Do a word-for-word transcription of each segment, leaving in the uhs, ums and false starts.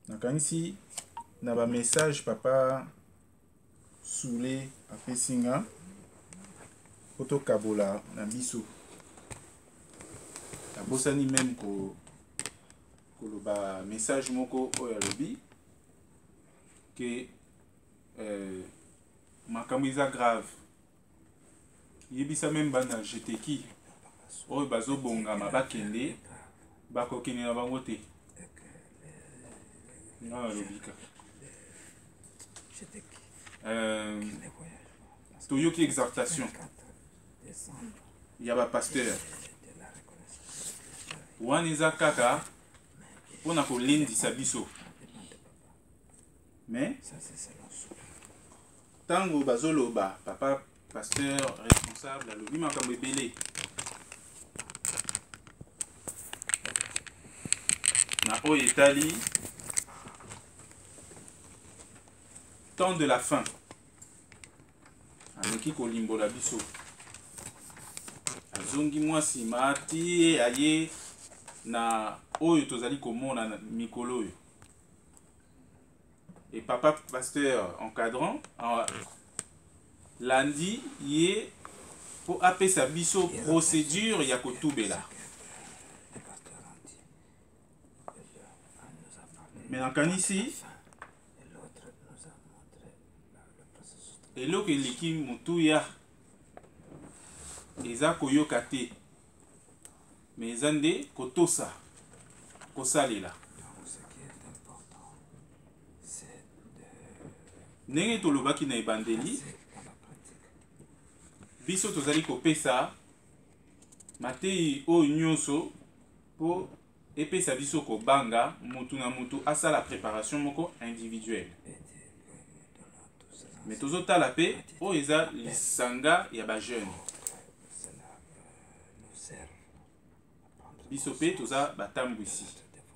nakanisi na ba message papa Soulé a pesinga poto kabola na biso abosani même ko koloba message moko oyo alobi que euh, makambo eza grave yebisa même bana jeteki oyo bazobongama bakende bakokende na bango te nga alobika euh, toyoki exhortation ya bapasteur wana eza kaka mpona kolendisa biso mais ntango bazoloba papa pasteur responsable alobi makambo ebele na oyo etali temps de la fin ameki kolimbola biso azongi mwasi mati aye na oyo tozali komona na mikolo oyo et papa pasteur encadrant landi ye po apesa biso procédure ya kotubela mais nakanisi eloko eleki motuya eza koyoka te mais eza nde kotosa kosalela ndenge tolobaki na ebandeli biso tozali kopesa mateyi oyo nyonso po epesa biso kobanga mutu na mutu asala préparation moko individuelle mais tozotala pe oyo eza lisanga ya bajeune biso pe toza batambwisi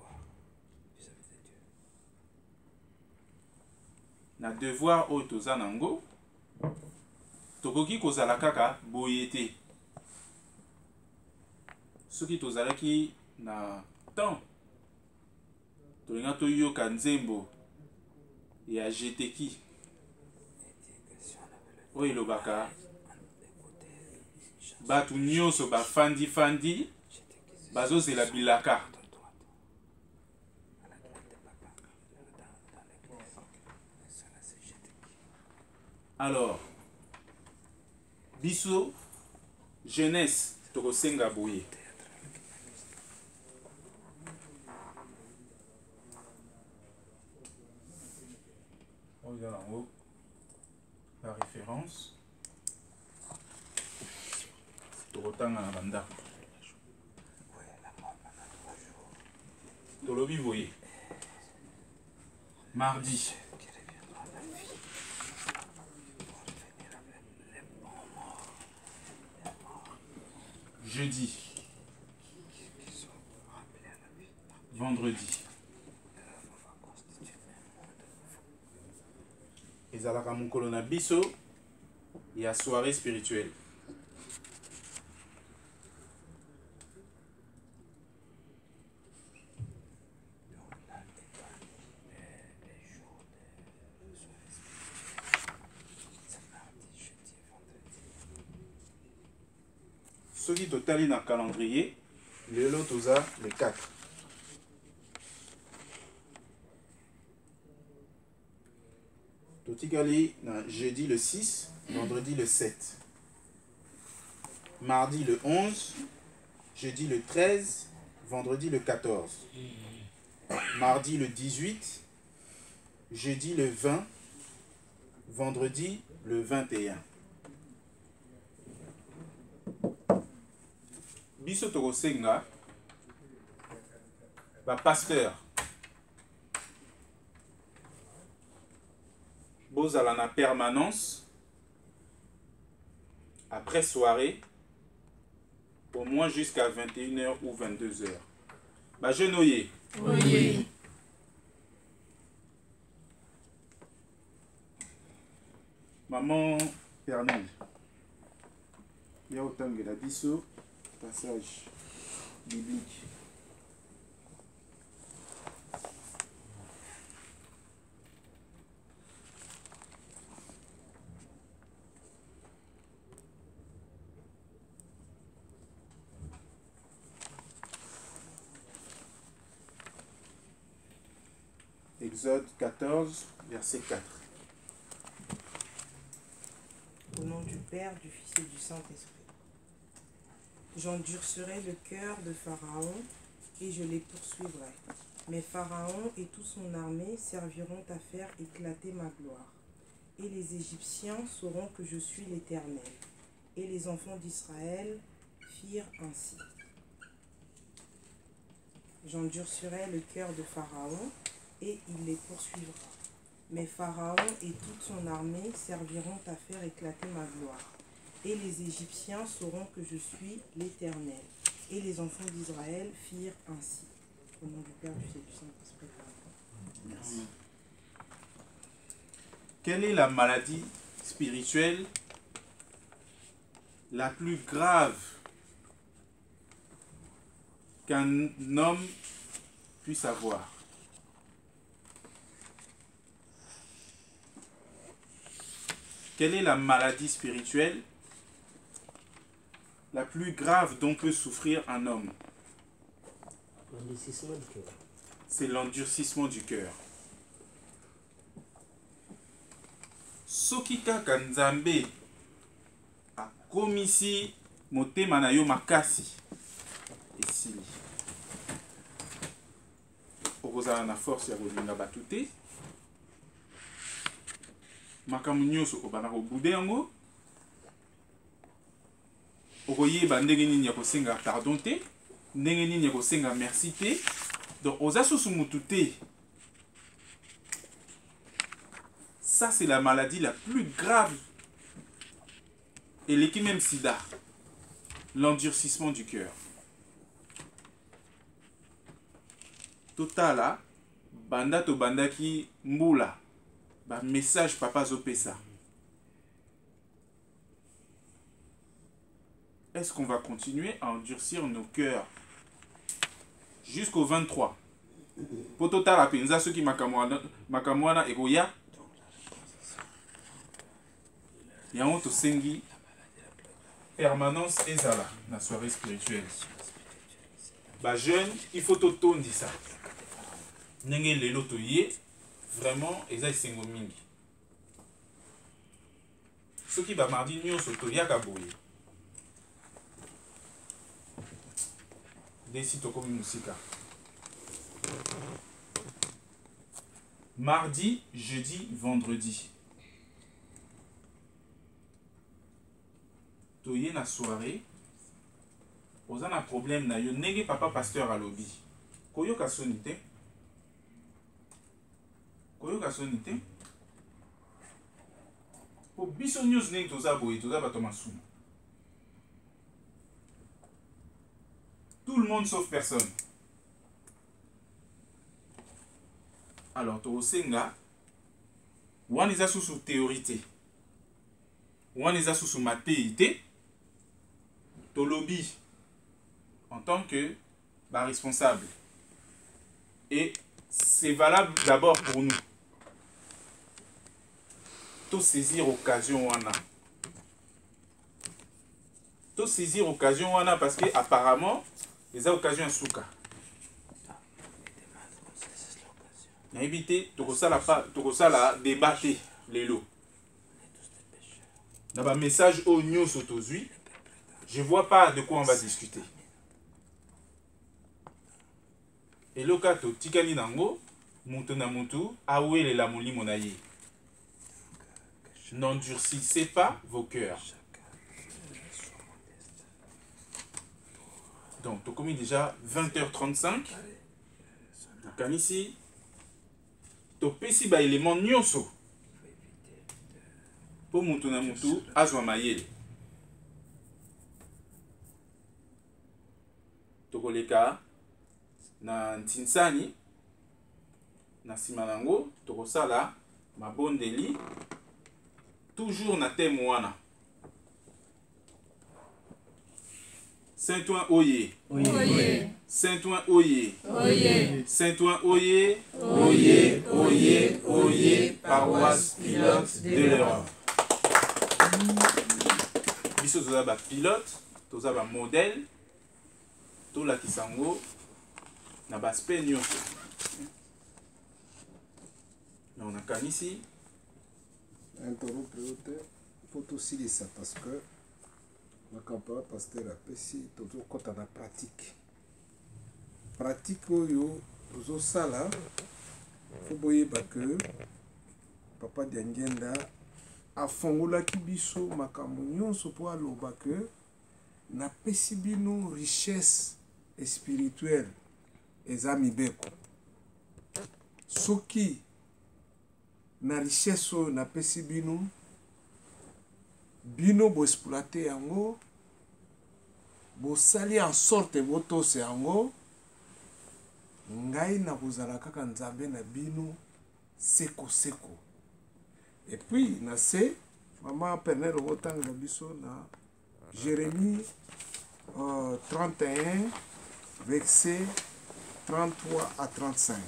na devoir oyo toza nango tokoki kozala kaka boye te soki tozalaki na temps tolinga toyoka nzembo ya jeteki oyo elobaka bato nyonso bafandi fandi bazozela bilaka alors biso jeunesse tokosenga boye oyo eza nango la référence tokotanga na bandako tolobi boye mardi jeudi vendredi ezalaka mokolo na biso ya soirée spirituelle soki totali na calendrier lelo toza le quatre totikali na jeudi le six vendredi le sept mardi le onze jeudi le treize vendredi le quatorze mardi le dix-huit jeudi le vingt vendredi le vingt et un biso tokosenga bapasteur bozala na permanence après soirée au moins jusqu'à vingt et une heures ou vingt-deux heures bajeune oye oui. maman Pernel ya otangela biso passage biblique Exode quatorze, verset quatre. Au nom du Père, du Fils et du Saint-Esprit. J'endurcirai le cœur de Pharaon et je les poursuivrai. Mais Pharaon et toute son armée serviront à faire éclater ma gloire. Et les Égyptiens sauront que je suis l'Éternel. Et les enfants d'Israël firent ainsi. J'endurcirai le cœur de Pharaon et il les poursuivra. Mais Pharaon et toute son armée serviront à faire éclater ma gloire. Et les Égyptiens sauront que je suis l'Éternel. Et les enfants d'Israël firent ainsi. Au nom du Père, du Fils et du Saint-Esprit. Merci. Quelle est la maladie spirituelle la plus grave qu'un homme puisse avoir? Quelle est la maladie spirituelle la plus grave dont peut souffrir un homme? L'endurcissement du cœur. C'est l'endurcissement du cœur. Soki kaka Nzambe akomisi motema na yo makasi esili. Okozala na force ya kolinga bato te. Makambo nyonso obanda kobude yango. Okoyeba ndenge nini ya kosenga pardon te, ndenge nini ya kosenga merci te. Donc oza susu mutu te. Ça c'est la maladie la plus grave. Et l'équipe même sida. L'endurcissement du cœur. Totala banda to banda ki mbula. Ba message papa zopesa. Est-ce qu'on va continuer à endurcir nos cœurs jusqu'au vingt-trois? Pour total à penza ceux qui makamwana et goya. Il y a un autre sengi permanence ezala na soirée spirituelle. Ba jeune, il faut tout dit ça. Nenge lelo toye vraiment eza sengo mingi. Ce qui va mardi nyonso toyaka boye. Desi tokomi musika. Mardi, jeudi, vendredi. Toye na soirée. Oza na problème na yo nenge papa pasteur alobi. Koyoka sonite. Koyoka sonite. Po biso news nenge toza boye toza bato masumu. Tout le monde sauf personne. Alors, to senga, wan eza sous théorité. Wan eza sous mathéité. To lobby en tant que bah, responsable. Et c'est valable d'abord pour nous. To saisir occasion wana. To saisir occasion wana parce que apparemment les occasions à souka. Na éviter to kosala pas to kosala débattre les lots. Dans un message au news autozui, je vois pas de quoi on va discuter. Et le cas to tikani nango mutu na mutu awele la molimo na ye. N'endurcissez pas vos cœurs. Donc, tu as commis déjà vingt heures trente-cinq. Donc, ici, tu as pesi ba élément nyonso. Pour mutu na mutu, azwa mayele. Tu koleka na ntinsani, na simanango, tu kosala mabondeli, toujours na thème wana. Saint-Ouen Oye. Oye. Saint-Ouen Oye. Oye. Saint-Ouen Oye. Oye. Oye. Oye. Paroisse pilote de l'Europe. Biso toza ba pilote, toza ba modèle, to la kisango na ba aspect nyonso. nakanisi interrompre te faut aussi ça parce que la campagne pasteur apesi toujours quand on a pratique pratique oyo toujours ça là faut boyeba que papa Diangenda afongolaki biso makambo nyonso po aloba que napesi bino richesse spirituelle eza mibeko soki na richesse oyo napesi bino bino boexploite yango bosali en sorte botose yango ngai nakozala kaka nzambe na bino seko seko. Et puis na se maman pernel otanga biso na Jérémie euh, trente et un verset trente-trois à trente-cinq.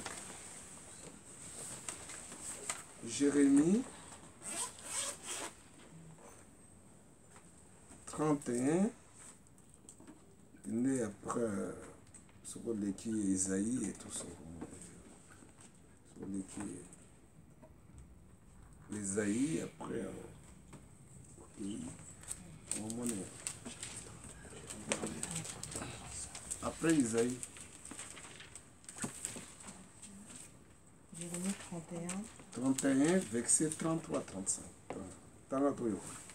Jérémie trente et un, né après ce qu'on écrit Isaïe et tout ça. Ce qu'on écrit Isaïe après. Après Isaïe. Jérémie trente et un. trente et un, verset trente-trois à trente-cinq. Tanatoyo.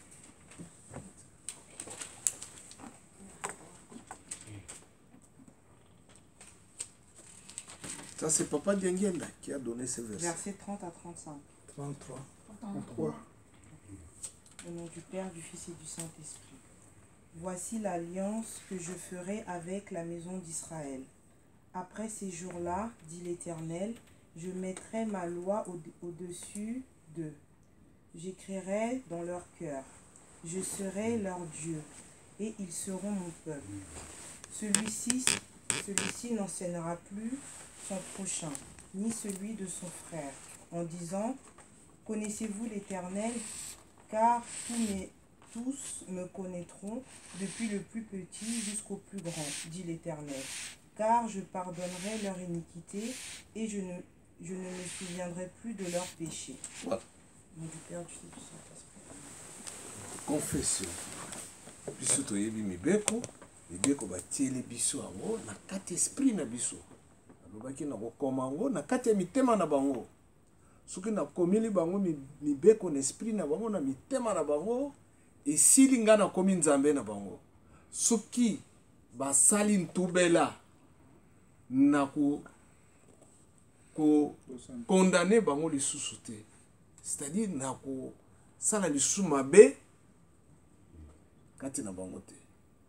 Ça, c'est Papa Diangenda qui a donné ce verset. Verset trente à trente-cinq. trente-trois. trente-trois. Au nom du Père, du Fils et du Saint-Esprit. Voici l'alliance que je ferai avec la maison d'Israël. Après ces jours-là, dit l'Éternel, je mettrai ma loi au- au-dessus d'eux. J'écrirai dans leur cœur. Je serai leur Dieu, et ils seront mon peuple. Celui-ci, celui-ci n'enseignera plus son prochain, ni celui de son frère, en disant, connaissez-vous l'Éternel, car tous, mes, tous me connaîtront, depuis le plus petit jusqu'au plus grand, dit l'Éternel. Car je pardonnerai leur iniquité, et je ne, je ne me souviendrai plus de leurs péchés. Voilà. Au nom du Père, du Fils et du Saint-Esprit. Confession. Biso toyebi mibeko, mibeko batieli biso yango na kati esprit na biso. Alobaki na kokoma yango na kati ya mitema na bango. Soki nakomeli bango mi- mibeko na esprit na bango na mitema na bango, esili nga nakomi nzambe na bango. Soki basali ntubela na ko ko condamner bango lisusu te. C'est-à-dire na ko sala lisusu mabe kati na bango te.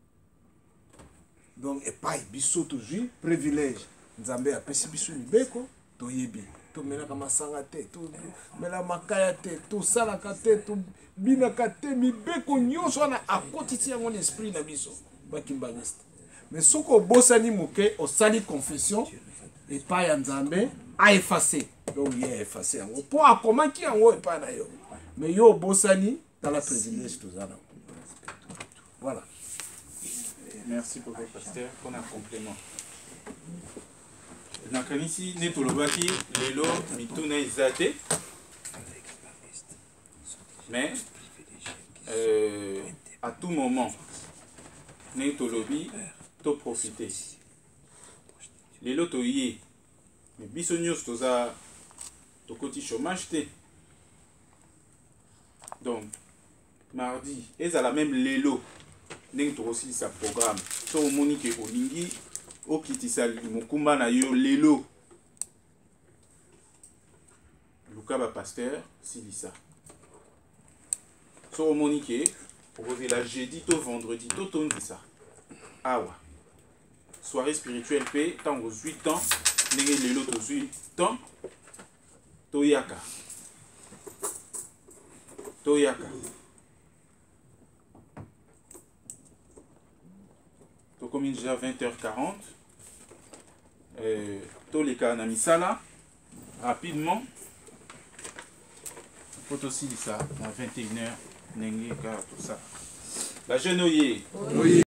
Donc epai biso tozwi privilège nzambe apesi biso mibeko toyebi tomelaka masanga te tomela makaya te tosalaka te tobinaka te mibeko nyonso wana akotisi yango na esprit na biso bakimbangiste. Mais soki obosani moke osali confession epai ya nzambe aefase donc ye aefase yango mpo akomaki yango epai na yo. Mais yo obosani tala privilège toza nango. Voilà. Merci beaucoup, pasteur, pour un complément. Nakanisi netolobaki lelo mituna izate, mais euh, à tout moment netolobi to profiter. Lelo toye, mais bisonios toza to koti chômage te. Donc mardi, et à la même lelo. Ndenge aussi sa programme so omoni ke olingi okitisa mokumba na yo lelo luka ba pasteur silisa so omoni ke okozela jeudi to vendredi to tondisa awa soirée spirituelle pe tango huit ans ndenge lelo to huit ans toyaka toyaka comme déjà vingt heures quarante, euh, tous les cas Misala, rapidement, faut aussi dire ça, à vingt et une heures, tout ça. La jeune